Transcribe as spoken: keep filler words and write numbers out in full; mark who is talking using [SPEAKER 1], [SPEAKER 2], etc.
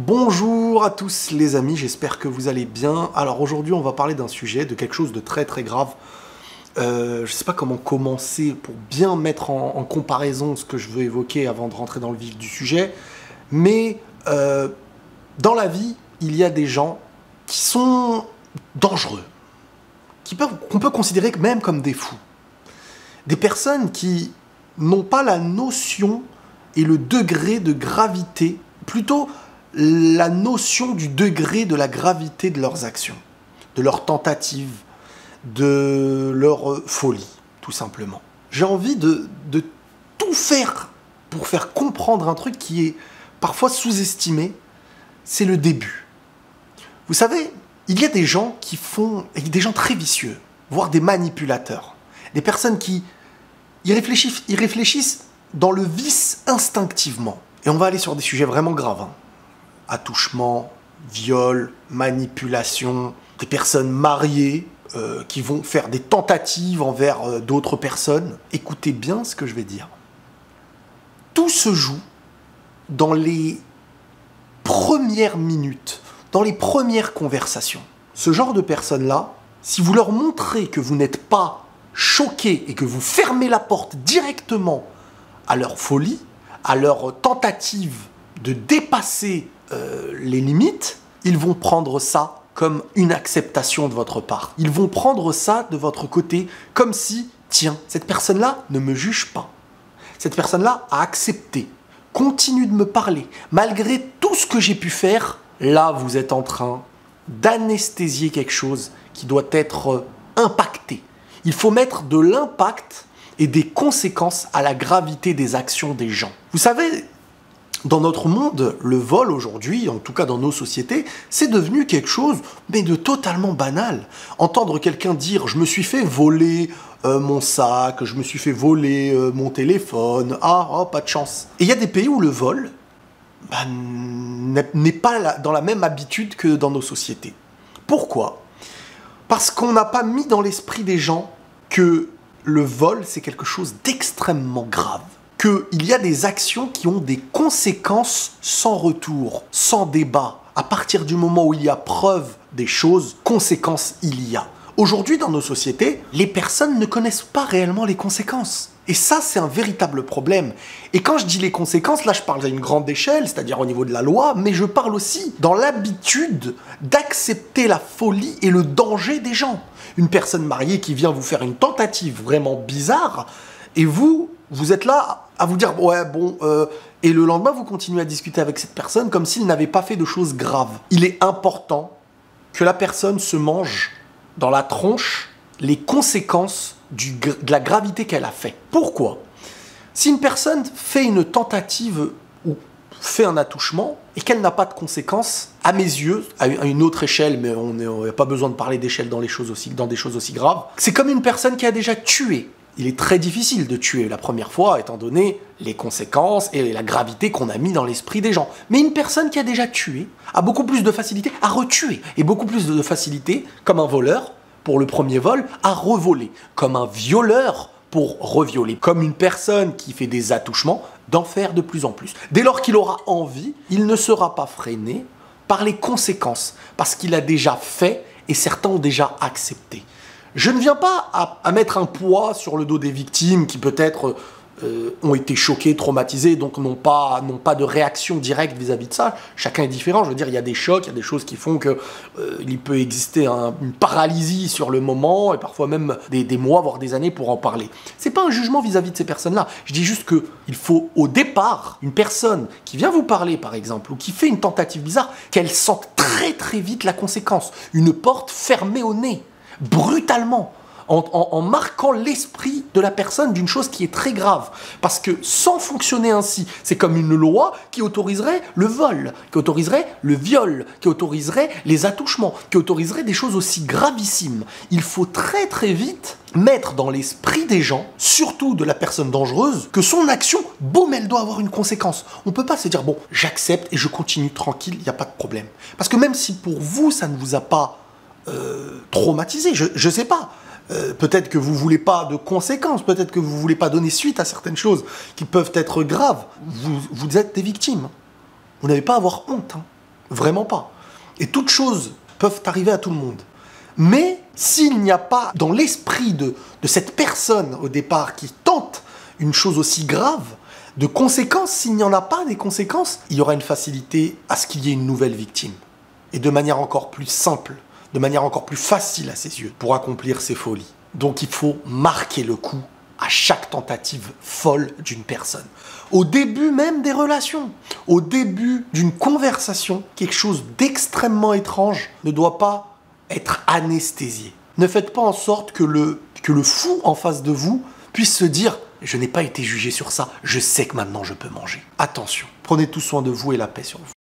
[SPEAKER 1] Bonjour à tous les amis, j'espère que vous allez bien. Alors aujourd'hui on va parler d'un sujet, de quelque chose de très très grave. Euh, je ne sais pas comment commencer pour bien mettre en, en comparaison ce que je veux évoquer avant de rentrer dans le vif du sujet. Mais euh, dans la vie, il y a des gens qui sont dangereux, qui peuvent, qu'on peut considérer même comme des fous. Des personnes qui n'ont pas la notion et le degré de gravité, plutôt la notion du degré de la gravité de leurs actions, de leurs tentatives, de leur folie, tout simplement. J'ai envie de, de tout faire pour faire comprendre un truc qui est parfois sous-estimé, c'est le début. Vous savez, il y a des gens qui font, des gens très vicieux, voire des manipulateurs, des personnes qui y réfléchissent, y réfléchissent dans le vice instinctivement. Et on va aller sur des sujets vraiment graves, hein. Attouchement, viol, manipulation, des personnes mariées euh, qui vont faire des tentatives envers euh, d'autres personnes. Écoutez bien ce que je vais dire. Tout se joue dans les premières minutes, dans les premières conversations. Ce genre de personnes-là, si vous leur montrez que vous n'êtes pas choqué et que vous fermez la porte directement à leur folie, à leur tentative de dépasser euh, les limites, ils vont prendre ça comme une acceptation de votre part. Ils vont prendre ça de votre côté comme si, tiens, cette personne-là ne me juge pas. Cette personne-là a accepté, continue de me parler. Malgré tout ce que j'ai pu faire, là, vous êtes en train d'anesthésier quelque chose qui doit être impacté. Il faut mettre de l'impact et des conséquences à la gravité des actions des gens. Vous savez, dans notre monde, le vol aujourd'hui, en tout cas dans nos sociétés, c'est devenu quelque chose mais de totalement banal. Entendre quelqu'un dire « je me suis fait voler euh, mon sac, je me suis fait voler euh, mon téléphone, ah, oh, pas de chance ». Et il y a des pays où le vol bah, n'est pas la, dans la même habitude que dans nos sociétés. Pourquoi ? Parce qu'on n'a pas mis dans l'esprit des gens que le vol, c'est quelque chose d'extrêmement grave. Qu'il y a des actions qui ont des conséquences sans retour, sans débat. À partir du moment où il y a preuve des choses, conséquences il y a. Aujourd'hui, dans nos sociétés, les personnes ne connaissent pas réellement les conséquences. Et ça, c'est un véritable problème. Et quand je dis les conséquences, là, je parle à une grande échelle, c'est-à-dire au niveau de la loi, mais je parle aussi dans l'habitude d'accepter la folie et le danger des gens. Une personne mariée qui vient vous faire une tentative vraiment bizarre, et vous, vous êtes là à vous dire « ouais, bon... Euh, » et le lendemain, vous continuez à discuter avec cette personne comme s'il n'avait pas fait de choses graves. Il est important que la personne se mange dans la tronche les conséquences du, de la gravité qu'elle a fait. Pourquoi ? Si une personne fait une tentative ou fait un attouchement et qu'elle n'a pas de conséquences, à mes yeux, à une autre échelle, mais on n'a pas besoin de parler d'échelle dans, les choses aussi, dans des choses aussi graves, c'est comme une personne qui a déjà tué. Il est très difficile de tuer la première fois, étant donné les conséquences et la gravité qu'on a mis dans l'esprit des gens. Mais une personne qui a déjà tué a beaucoup plus de facilité à retuer, et beaucoup plus de facilité, comme un voleur, pour le premier vol, à revoler, comme un violeur pour revioler, comme une personne qui fait des attouchements, d'en faire de plus en plus. Dès lors qu'il aura envie, il ne sera pas freiné par les conséquences, parce qu'il a déjà fait et certains ont déjà accepté. Je ne viens pas à, à mettre un poids sur le dos des victimes qui peut-être euh, ont été choquées, traumatisées, donc n'ont pas, n'ont pas de réaction directe vis-à-vis de ça. Chacun est différent, je veux dire, il y a des chocs, il y a des choses qui font qu'il euh, peut exister un, une paralysie sur le moment, et parfois même des, des mois, voire des années pour en parler. C'est pas un jugement vis-à-vis de ces personnes-là. Je dis juste qu'il faut, au départ, une personne qui vient vous parler, par exemple, ou qui fait une tentative bizarre, qu'elle sente très très vite la conséquence. Une porte fermée au nez. Brutalement, en, en, en marquant l'esprit de la personne d'une chose qui est très grave. Parce que sans fonctionner ainsi, c'est comme une loi qui autoriserait le vol, qui autoriserait le viol, qui autoriserait les attouchements, qui autoriserait des choses aussi gravissimes. Il faut très très vite mettre dans l'esprit des gens, surtout de la personne dangereuse, que son action, boum, elle doit avoir une conséquence. On ne peut pas se dire, bon, j'accepte et je continue tranquille, il n'y a pas de problème. Parce que même si pour vous, ça ne vous a pas Euh, traumatisé, je ne sais pas. Euh, peut-être que vous ne voulez pas de conséquences, peut-être que vous ne voulez pas donner suite à certaines choses qui peuvent être graves. Vous, vous êtes des victimes. Vous n'avez pas à avoir honte. Hein. Vraiment pas. Et toutes choses peuvent arriver à tout le monde. Mais s'il n'y a pas dans l'esprit de, de cette personne au départ qui tente une chose aussi grave, de conséquences, s'il n'y en a pas des conséquences, il y aura une facilité à ce qu'il y ait une nouvelle victime. Et de manière encore plus simple, de manière encore plus facile à ses yeux, pour accomplir ses folies. Donc il faut marquer le coup à chaque tentative folle d'une personne. Au début même des relations, au début d'une conversation, quelque chose d'extrêmement étrange ne doit pas être anesthésié. Ne faites pas en sorte que le, que le fou en face de vous puisse se dire « Je n'ai pas été jugé sur ça, je sais que maintenant je peux manger ». Attention, prenez tout soin de vous et la paix sur vous.